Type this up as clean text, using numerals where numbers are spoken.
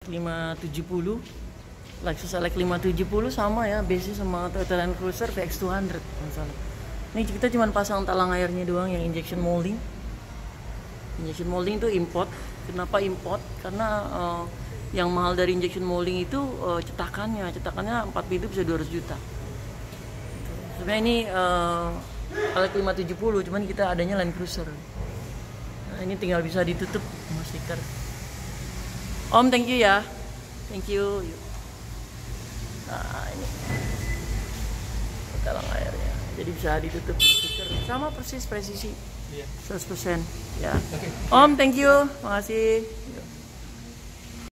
570, Lexus LX 570 sama ya, base sama Toyota Land Cruiser VX200 masalah. Ini kita cuma pasang talang airnya doang yang injection molding. Injection molding itu import. Kenapa import? Karena yang mahal dari injection molding itu cetakannya 4 pintu bisa 200 juta. Sebenarnya ini LX 570, cuman kita adanya Land Cruiser. Nah, ini tinggal bisa ditutup sama stiker. Om, thank you ya. Thank you. Nah, ini talang airnya. Jadi bisa ditutup sama stiker. Sama persis presisi. 100% ya. Om, thank you. Makasih.